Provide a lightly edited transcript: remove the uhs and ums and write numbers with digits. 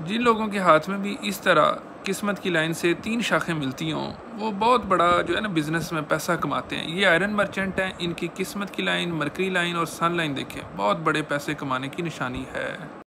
जिन लोगों के हाथ में भी इस तरह किस्मत की लाइन से 3 शाखें मिलती हों, वो बहुत बड़ा जो है ना बिज़नेस में पैसा कमाते हैं। ये आयरन मर्चेंट हैं, इनकी किस्मत की लाइन, मरकरी लाइन और सन लाइन देखें, बहुत बड़े पैसे कमाने की निशानी है।